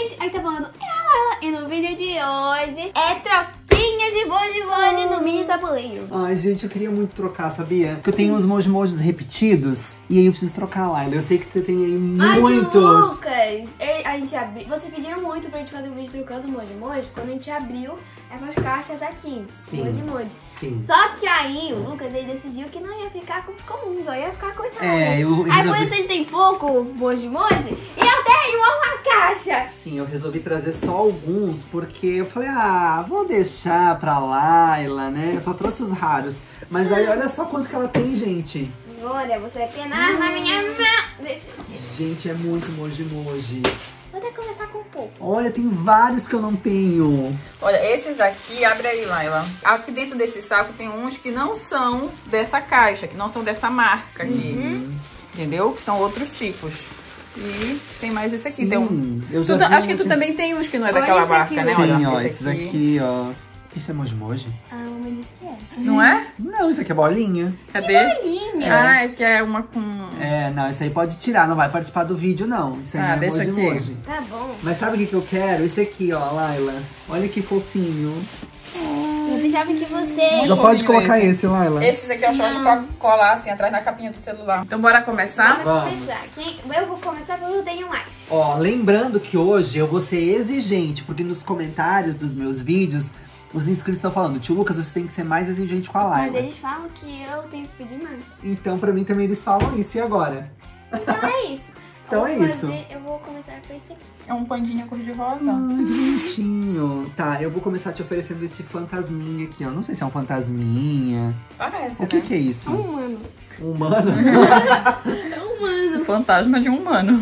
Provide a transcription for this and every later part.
gente, aí tá falando e no vídeo de hoje é troquinha de moji no mini tabuleiro. Ai, gente, eu queria muito trocar, sabia? Porque eu tenho uns mojimojis repetidos e aí eu preciso trocar, Laila. Eu sei que você tem aí muitos. Mas, Lucas, a gente abriu... Vocês pediram muito pra gente fazer um vídeo trocando moji quando a gente abriu essas caixas aqui. Sim. Moji. Sim. Só que aí o Lucas, ele decidiu que não ia ficar comum, só ia ficar coisa rara. É, eu Aí resolvi... por isso ele tem pouco moji e eu tenho uma caixa. Sim, eu resolvi trazer só alguns porque eu falei, vou deixar pra Laila, né? Eu só trouxe os raros. Mas aí olha só quanto que ela tem, gente. Olha, você vai penar na minha mão. Deixa eu ver. Gente, é muito moji. Vou até começar com um pouco. Olha, tem vários que eu não tenho. Olha, esses aqui, abre aí, Laila. Aqui dentro desse saco tem uns que não são dessa caixa, que não são dessa marca aqui. Entendeu? Que são outros tipos. E tem mais esse aqui. Sim, Tem um... eu já vi acho que tu também tem uns que não é Olha daquela esse marca, aqui. né? Sim, Olha, ó, esse esses aqui, ó. Isso é moji? A mamãe disse que era. Não é? Não, isso aqui é bolinha. Cadê? Bolinha. Ah, é que é uma com... É, não, isso aí pode tirar, não vai participar do vídeo, não. Isso aí não é deixa aqui. moji. Tá bom. Mas sabe o que eu quero? Esse aqui, ó, Laila. Olha que fofinho. Eu pensava que você... Não pode fofinho colocar esse. esse, Laila. Esses aqui eu acho pra colar assim atrás na capinha do celular. Então bora começar? Vamos. Eu vou começar porque eu tenho mais. Ó, lembrando que hoje eu vou ser exigente, porque nos comentários dos meus vídeos, os inscritos estão falando, tio Lucas, você tem que ser mais exigente com a Mas Laila. eles falam que eu tenho que pedir mais. Então, pra mim também eles falam isso, e agora? Então é isso. Então Eu é vou isso. Eu vou começar com esse aqui. É um pandinha cor-de-rosa. Que bonitinho. Tá, eu vou começar te oferecendo esse fantasminha aqui, ó. Não sei se é um fantasminha. Parece, O que né? que é isso? É um humano. Um humano? É um humano. O fantasma de um humano.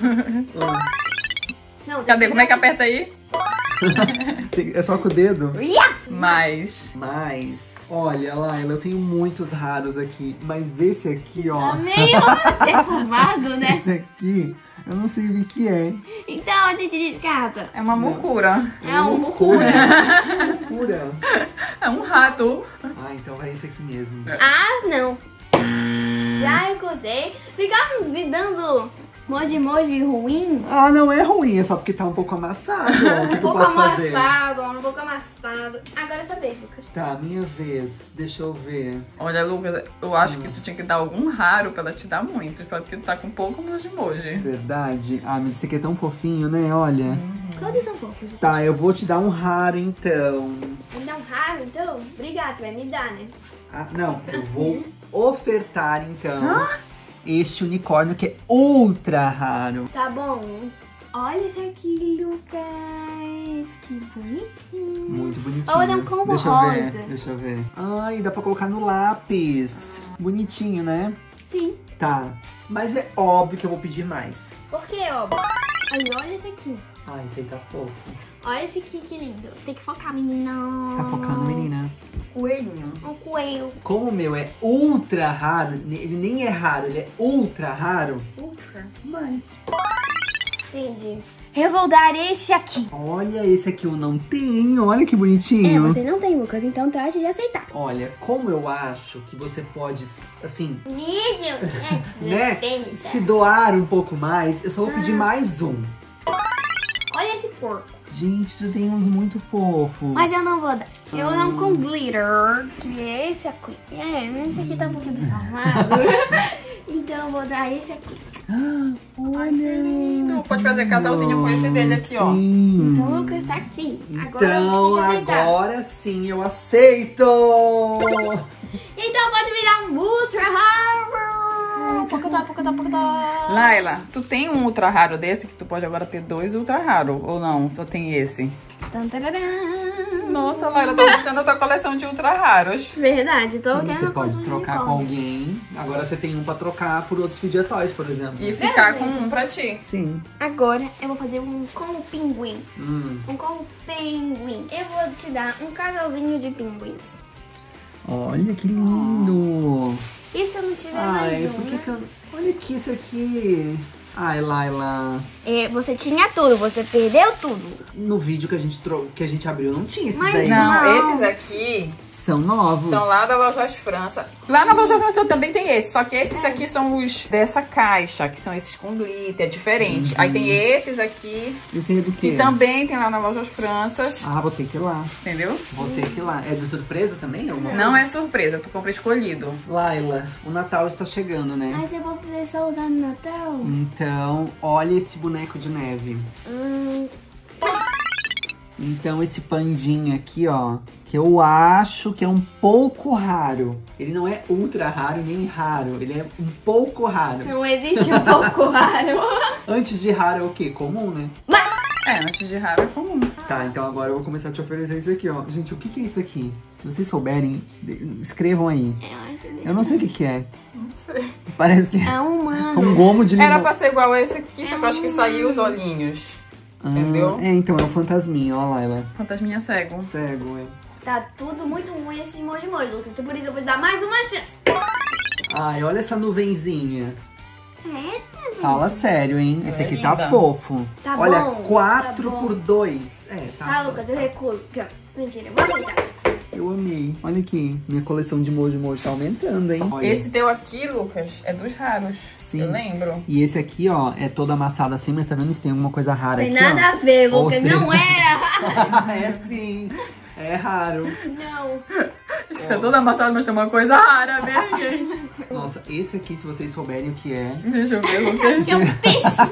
Não, Cadê? Como é que aperta aí? É só com o dedo? Mais. Mas, olha, Laila, eu tenho muitos raros aqui. Mas esse aqui, ó. Tá meio defumado, né? Esse aqui, eu não sei o que é. Então a gente descarta. É uma mucura. É um loucura. mucura. Loucura. É um rato. Então vai esse aqui mesmo. Ah, não. Já recordei. Ficar me dando moji ruim. Ah, não é ruim, é só porque tá um pouco amassado. Ó. O que, Um que eu pouco posso fazer? amassado, um pouco amassado. Agora é sua vez, Lucas. Tá, minha vez. Deixa eu ver. Olha, Lucas, eu acho que tu tinha que dar algum raro pra ela te dar muito. Porque tu tá com pouco moji. Verdade? Ah, mas esse aqui é tão fofinho, né? Olha. Todos são fofos. Tá, eu vou te dar um raro, então. Me dá um raro, então? Obrigada, você vai me dar, né? Ah, não, eu vou ofertar, então, este unicórnio que é ultra raro. Tá bom. Olha isso aqui, Lucas. Que bonitinho. Muito bonitinho. Olha, um combo Deixa eu rosa. ver, deixa eu ver. Ai, dá pra colocar no lápis. Bonitinho, né? Sim. Tá, mas é óbvio que eu vou pedir mais. Por quê, ó? Aí, olha esse aqui. Ah, esse aí tá fofo. Olha esse aqui, que lindo. Tem que focar, menina. Tá focando, meninas? Coelhinho. Um coelho. Como o meu é ultra raro, ele nem é raro, ele é ultra raro. Ultra. Mas, Entendi. Eu vou dar este aqui. olha, esse aqui eu não tenho, olha que É, bonitinho. você não tem, Lucas, então trate de aceitar. Olha, como eu acho que você pode, assim, Nível. né, se doar um pouco mais, eu só vou pedir mais um. Olha esse porco. Gente, tu tem uns muito fofos. Mas eu não vou dar. Eu não com glitter, que é esse aqui. Esse aqui tá um pouquinho deformado. Então eu vou dar esse aqui. Olha, lindo. Pode fazer casalzinho com esse dele aqui, ó. sim. Então o Lucas tá aqui. Agora Então, você tem que aceitar. agora sim eu aceito! Então pode me dar um ultra raro. Pocotó. Laila, tu tem um ultra raro desse que tu pode agora ter 2 ultra raro, ou não? Só tem esse? Tan, tarará. Nossa, Laila, tá montando a tua coleção de ultra raros. Verdade, tô Sim, tendo você uma pode coisa de trocar com unicórnio. alguém. Agora você tem um pra trocar por outros Fidget-Toys, por exemplo. E ficar com um pra ti. Sim. Agora eu vou fazer um com o pinguim. Hum. Com o pinguim. Eu vou te dar um casalzinho de pinguins. Olha que lindo! E se eu não tiver Ai, mais um, por que né? que eu... Olha aqui isso aqui. Ai, Laila. Você tinha tudo, você perdeu tudo. No vídeo que a gente abriu não tinha esses Mas daí. Não, Não. esses aqui São novos. São lá da Lojas França. Lá na Lojas França também tem esse. Só que esses aqui são os dessa caixa, que são esses com glitter, é diferente. Aí tem esses aqui, Esse é do quê? que também tem lá na Lojas Franças. Ah, vou ter que ir lá. Entendeu? Vou ter que ir lá. É de surpresa também? Não é surpresa, tu compra escolhido. Laila, o Natal está chegando, né? Mas eu vou poder só usar no Natal? Então, olha esse boneco de neve. Então, esse pandinha aqui, ó, que eu acho que é um pouco raro. Ele não é ultra raro nem raro, ele é um pouco raro. Não existe um pouco raro. Antes de raro é o quê? Comum, né? É, antes de raro é comum. Tá, então agora eu vou começar a te oferecer isso aqui, ó. Gente, o que que é isso aqui? Se vocês souberem, escrevam aí. Eu acho desse. Eu não sei o que que é. Não sei. Parece que é É humano. um gomo de limão. Era pra ser igual a esse aqui, só que eu acho que saiu os olhinhos. Entendeu? É, então, é um fantasminha, ó, Laila. Fantasminha cego. Cego, é. Tá tudo muito ruim esse emoji, Lucas. Então por isso eu vou te dar mais uma chance. Ai, olha essa nuvenzinha. Eita, Fala sério, hein? Ela Esse é aqui tá linda. fofo. Tá olha, bom, 4 tá bom. por 2. É, tá. Tá, Lucas, eu recuo. Mentira, eu vou aceitar. Eu amei. Olha aqui, minha coleção de emoji tá aumentando, hein? Olha. Esse teu aqui, Lucas, é dos raros. Sim. Eu lembro. E esse aqui, ó, é todo amassado assim, mas tá vendo que tem alguma coisa rara Tem aqui, nada ó. a ver, Ou Lucas. seja- Não era. É sim. É raro. Não. Acho que tá todo amassado, mas tem uma coisa rara, né? Nossa, esse aqui, se vocês souberem o que é. Deixa eu ver, Lucas. É um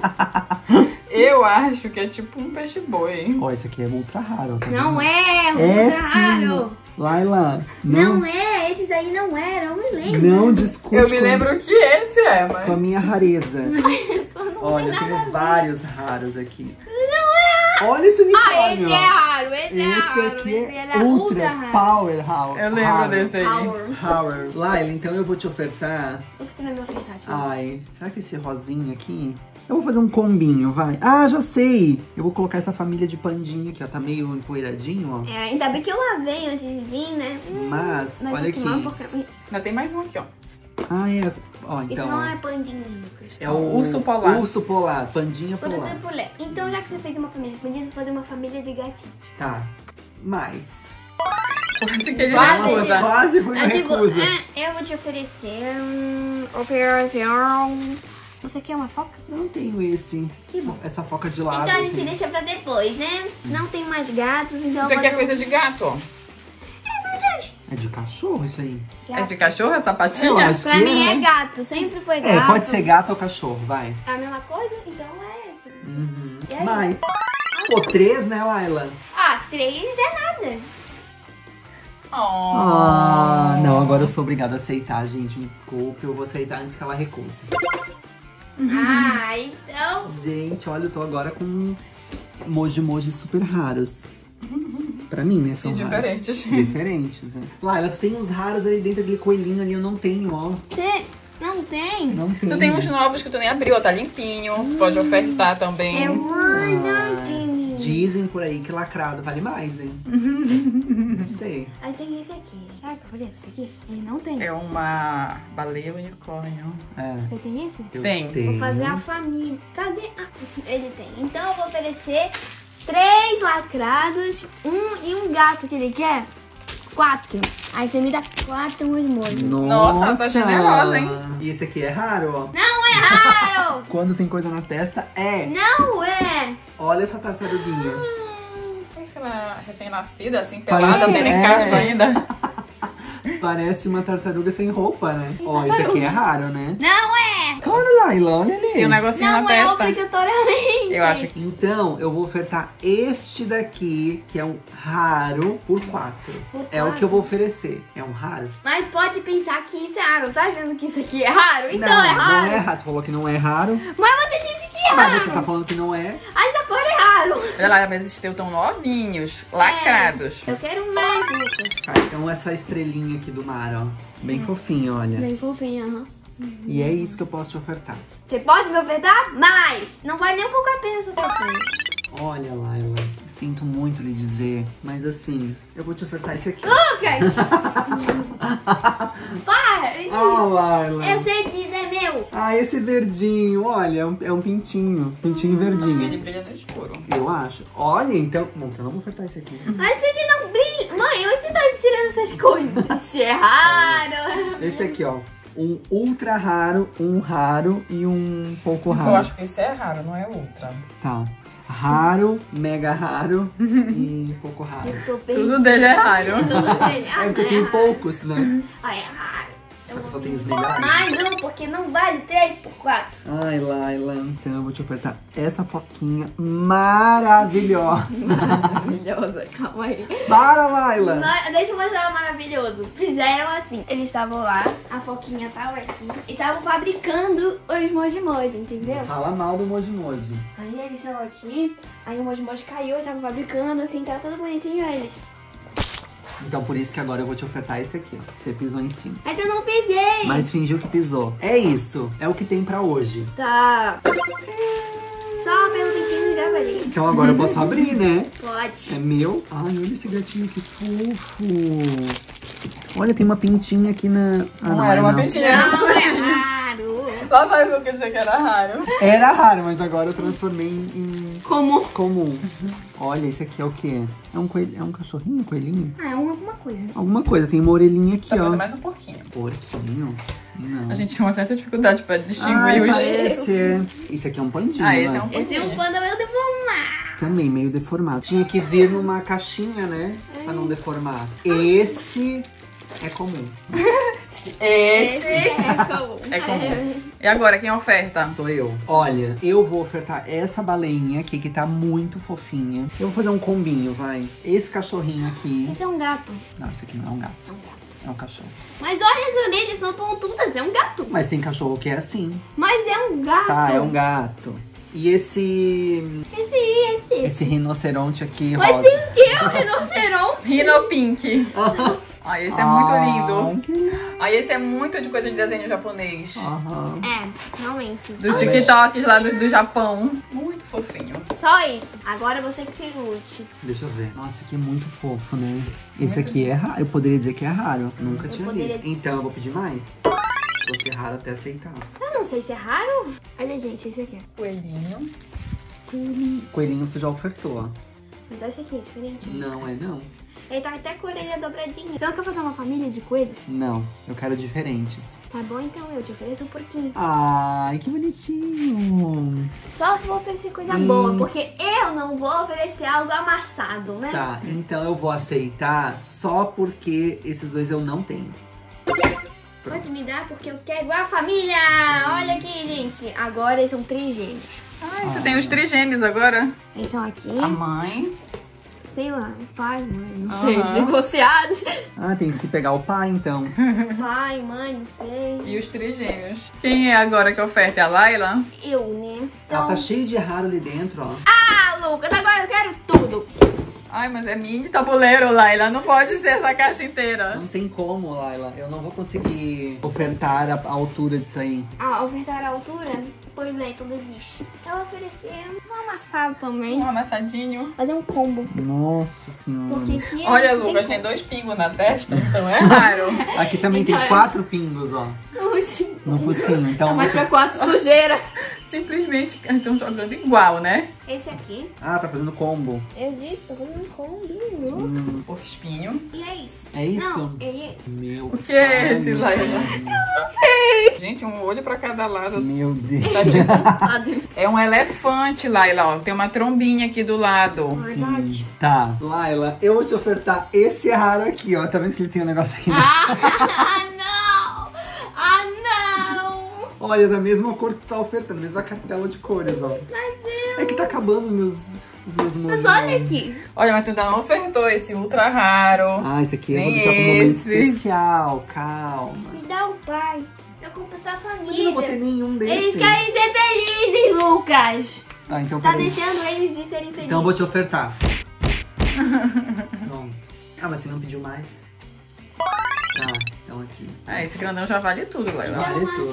peixe. Eu acho que é tipo um peixe-boi. Ó, esse aqui é ultra raro, ó, tá Não vendo? é, É ultra sim. raro. Laila, Não é, esses aí não eram, eu me lembro. não discute Eu me lembro que esse é, com a mas... minha rareza. Não Olha, tem eu nada a tenho ver. vários raros aqui. Não é! Olha esse unicórnio. Ah, esse é raro, esse é Esse raro. aqui Esse é era ultra raro. power raro. Eu lembro desse aí. Power. Power. Laila, então eu vou te ofertar. O que tu vai me ofertar aqui? Ai, será que esse rosinha aqui? Eu vou fazer um combinho, vai. Ah, já sei! Eu vou colocar essa família de pandinha aqui, ó. Tá meio empoeiradinho, ó. É, ainda bem que eu lavei antes de vir, né? Mas, olha vou queimar um aqui. pouquinho. Ainda tem mais um aqui, ó. Ah, é. Ó, Isso então. não é pandinha, Lucas. É o urso polar. Urso polar, pandinha polar. Produzido por Lé. Então, já que você fez uma família de pandinhas, eu vou fazer uma família de gatinhos. Tá. Mais. Quase que ele Quase. recusa. Quase foi uma recusa. Eu vou te oferecer Você quer uma foca? Eu não tenho esse. Que bom. Essa foca de lado. Então a gente assim. deixa pra depois, né? Não tem mais gatos, então... Isso aqui é coisa de gato, ó. É verdade. É de cachorro isso aí? É de cachorro essa Eu patinha? acho Pra que mim é né? gato, sempre foi gato. É, pode ser gato ou cachorro, vai. É a mesma coisa? Então é esse. Uhum. E aí? Mais. Pô, 3, né, Laila? Ah, 3 é nada. Oh. Ah, não, agora eu sou obrigada a aceitar, gente. Me desculpe, eu vou aceitar antes que ela recuse. Ah, então... Gente, olha, eu tô agora com emoji super raros. Pra mim, né? São E raros. diferentes. Diferentes, né? Laila, tu tem uns raros ali dentro daquele coelhinho ali, eu não tenho, ó. Você não tem? Não tenho. Tu tem uns novos que tu nem abriu, ó, tá limpinho. Tu pode ofertar também. É verdade, menino. Dizem por aí que lacrado vale mais, hein? Não sei. Aí tem esse aqui. Será que eu falei esse aqui? Ele não tem. É uma baleia unicórnio. É. Você tem esse? Eu Tem. tenho. Vou fazer a família. Cadê? Ah, ele tem. Então eu vou oferecer 3 lacrados, e um gato que ele quer. 4. Aí você me dá 4 molhos. Nossa, tá generosa, hein? E esse aqui é raro, ó. Não é raro! Quando tem coisa na testa, é. Não é! Olha essa tartaruguinha. Parece que ela é recém-nascida, assim, Parece pelada, que bem é. caspa ainda. Parece uma tartaruga sem roupa, né? Ó, esse aqui é raro, né? Não é! Olha, Laila, olha ali. Tem um negocinho Não na é testa. obrigatoriamente. Eu acho que... Então, eu vou ofertar este daqui, que é um raro, por 4. Por É o que 4? eu vou oferecer. É um raro? Mas pode pensar que isso é raro. Tá dizendo que isso aqui é raro? Então não, é raro. não é raro. Tu falou que não é raro. Mas você disse que é Mas raro. você tá falando que não é. Essa cor é raro. Olha lá, mas esses teus tão novinhos, lacrados. Eu quero mais, Lucas. Tá, então essa estrelinha aqui do mar, ó. Bem fofinho, olha. Bem fofinho, aham. E é isso que eu posso te ofertar. Você pode me ofertar mais. Não vale nem um pouco a pena essa troquinha. Olha, Laila, sinto muito lhe dizer, mas assim, eu vou te ofertar esse aqui. Lucas! Para! Ah, Laila. Eu sei dizer é meu. Ah, esse verdinho, olha, é um pintinho. Pintinho Acho que verdinho. ele brilha no escuro. Eu acho. Olha, então... Bom, então eu não vou ofertar esse aqui. Mas ele não brilha. Mãe, você tá tirando essas coisas? Esse é raro. Esse aqui, ó. Um ultra raro, um raro e um pouco raro. Eu acho que esse é raro, não é ultra. Tá. Raro, mega raro e pouco raro. Eu tô perdida. Tudo dele é raro. Tudo dele. É porque eu tenho poucos, né? Ah, é raro. Só que eu só tenho os melhores. Mais um, porque não vale 3 por 4. Ai, Laila, então eu vou te ofertar essa foquinha maravilhosa. Maravilhosa, calma aí. Para, Laila! Deixa eu mostrar o maravilhoso. Fizeram assim, eles estavam lá, a foquinha tava aqui, e estavam fabricando os moji-moji, entendeu? Fala mal do Moji Moji. Aí eles estavam aqui, aí o moji-moji caiu, eles estavam fabricando, assim, tava tudo bonitinho eles. Então por isso que agora eu vou te ofertar esse aqui, ó. Você pisou em cima. Mas eu não pisei. Mas fingiu que pisou. É isso. É o que tem pra hoje. Tá. Só pelo biquinho já valeu. Então agora eu posso abrir, né? É Pode. meu. Ai, olha esse gatinho que fofo. Olha, tem uma pintinha aqui na... Ah, Não era uma não. pintinha. Não, é raro. Lá vai o que dizer que era raro. Era raro, mas agora eu transformei em Como? comum. Olha, esse aqui é o quê? É um coelho, é um cachorrinho, coelhinho? Ah, é alguma coisa. Alguma coisa, tem uma orelhinha aqui, Talvez ó. é mais um pouquinho. Porquinho? Não. A gente tinha uma certa dificuldade pra distinguir Ai, os... parece. Isso aqui é um pandinho, Ah, esse né? é um Esse é um pouquinho. panda meio deformado. Também meio deformado. Tinha que vir numa caixinha, né? Pra não deformar. Esse é comum. Esse é comum. é comum. E agora, quem oferta? Sou eu. Olha, eu vou ofertar essa baleinha aqui, que tá muito fofinha. Eu vou fazer um combinho, vai. Esse cachorrinho aqui. Esse é um gato. Não, esse aqui não é um gato. É um gato. É um cachorro. Mas olha as orelhas, são pontudas, é um gato. Mas tem cachorro que é assim. Mas é um gato. Tá, é um gato. E esse Esse. rinoceronte aqui, Mas rosa. tem o quê? Um rinoceronte? Rhino Pink. Ah, esse é muito lindo. Que lindo. Ah, esse é muito de coisa de desenho japonês. Aham. É, realmente. Dos TikToks lá do Japão. Muito fofinho. Só isso. Agora você que se lute. Deixa eu ver. Nossa, esse aqui é muito fofo, né? Esse aqui é raro. Eu poderia dizer que é raro. Nunca tinha poderia- visto. Então, eu vou pedir mais. Se fosse raro, até aceitar. Eu não sei se é raro. Olha, gente, esse aqui. Coelhinho. Coelhinho você já ofertou. Mas olha esse aqui, é diferente. Não, é não. Ele tá até com a orelha dobradinha. Você não quer fazer uma família de coelhos? Não, eu quero diferentes. Tá bom, então eu te ofereço um porquinho. Ai, que bonitinho. Só vou oferecer coisa boa, porque eu não vou oferecer algo amassado, né? Tá, então eu vou aceitar só porque esses dois eu não tenho. Pode me dar porque eu quero igual a família. Olha aqui, gente. Agora eles são trigêmeos. Ai, tu tem os trigêmeos agora? Eles são aqui, A mãe. sei lá, pai, mãe, não Aham. sei, divorciados. Ah, tem que pegar o pai, então. Pai, mãe, não sei. E os trigêmeos. Quem é agora que oferta? É a Laila? Eu, né? Ela Então... tá cheia de raro ali dentro, ó. Ah, Lucas, agora eu quero tudo. Ai, mas é mini tabuleiro, Laila. Não pode ser essa caixa inteira. Não tem como, Laila. Eu não vou conseguir ofertar a altura disso aí. Ah, ofertar a altura? Pois é, então desiste. Eu vou oferecer um amassado também. Um amassadinho. Fazer um combo. Nossa senhora. Porque aqui Olha, não Lucas, tem tem 2 pingos na testa, então é raro. Aqui também Então tem é. 4 pingos, ó. como. No focinho. Então. Mas você- pra 4 sujeira. Simplesmente estão jogando igual, né? Esse aqui, Ah, tá fazendo combo. eu disse, tô fazendo um combinho. O espinho. E é isso. É isso? Não, ele... Meu. O que é pai, esse, meu Laila? Deus. Gente, um olho pra cada lado. Meu Deus. Tá tipo- É um elefante, Laila, ó. Tem uma trombinha aqui do lado. Verdade. Tá. Laila, eu vou te ofertar esse raro aqui, ó. Tá vendo que ele tem um negócio aqui? Ah, não! Ah, não! Olha, da mesma cor que tu tá ofertando, mesma cartela de cores, ó. Mas eu... É que tá acabando os meus Mas olha aqui. Olha, mas tu ainda não ofertou esse ultra raro. Ah, esse aqui eu vou Nem deixar pro momento esse. especial. Calma. Me dá o pai. Eu compro tua Mas eu não família. vou ter nenhum Eles desse. querem ser felizes, Lucas. Ah, então Tá peraí. deixando eles de serem felizes. Então eu vou te ofertar. Pronto. Ah, mas você não pediu mais? Tá, então aqui. Ah, esse grandão já vale tudo, Laila. Vale tudo.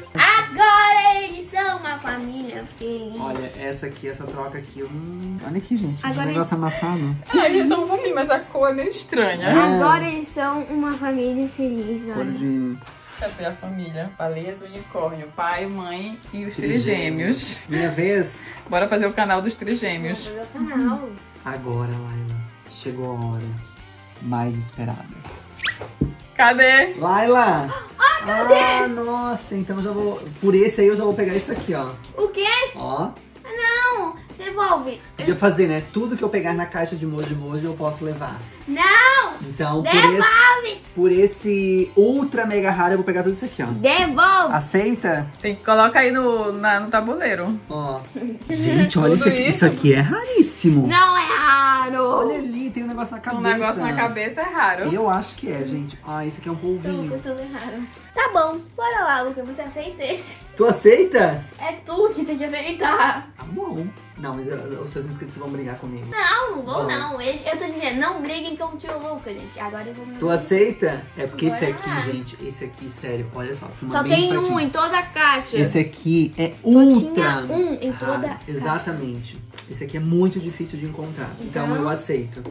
Agora eles são uma família feliz. Olha, essa aqui, essa troca aqui. Olha aqui, gente. Agora Um negócio amassado. Ah, eles são fofinhos, mas a cor é meio estranha. Agora eles são uma família feliz. Cor Olha. de Cadê a família? Baleias, unicórnio, pai, mãe e os trigêmeos. trigêmeos. Minha vez. Bora fazer o canal dos Vou trigêmeos. fazer o canal. Agora, Laila. Chegou a hora. mais esperada. Cadê? Laila! cadê? Ah, nossa, então eu já vou... Por esse aí eu já vou pegar isso aqui, ó. O quê? Ó. Não, devolve. Podia fazer, né? Tudo que eu pegar na caixa de moji eu posso levar. Não, Então, devolve. por esse ultra mega raro, eu vou pegar tudo isso aqui, ó. Devolve. Aceita? Tem que colocar aí no tabuleiro. Ó. Gente, olha Tudo isso aqui. Isso aqui é raríssimo. Não é raro. Olha ali, tem um negócio na cabeça. Um negócio na cabeça é raro. Eu acho que é, gente. Ah, isso aqui é um polvinho. Lucas, tudo errado. Tá bom, bora lá, Lucas, você aceita esse? Tu aceita? É tu que tem que aceitar. Tá bom. Não, mas os seus inscritos vão brigar comigo. Não, não vou Bom. não. Eu tô dizendo, não briguem com o tio Lucas, gente. Agora eu vou... Tu aceita? É porque esse Bora aqui, lá. gente, esse aqui, sério, olha só. filma Só bem tem de um pertinho. em toda a caixa. Esse aqui é ultra tinha um em raro. toda a caixa. Exatamente. Esse aqui é muito difícil de encontrar. Então eu aceito.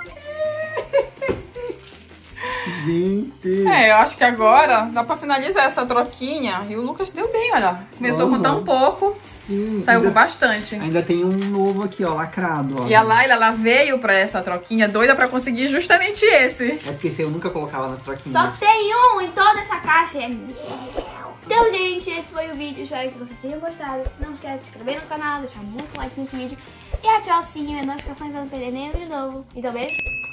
Gente. É, eu acho que agora dá pra finalizar essa troquinha. E o Lucas deu bem, olha. Começou com tão pouco, Sim. saiu com ainda, bastante. ainda tem um novo aqui, ó, lacrado, ó. E a Laila, ela veio pra essa troquinha doida pra conseguir justamente esse. É porque esse eu nunca colocava nas troquinhas. Só tem um em toda essa caixa. É meu. Então, gente, esse foi o vídeo. Espero que vocês tenham gostado. Não esquece de se inscrever no canal, deixar muito like nesse vídeo. E ativar o sininho e as notificações pra não perder nenhum vídeo novo. Então, beijo.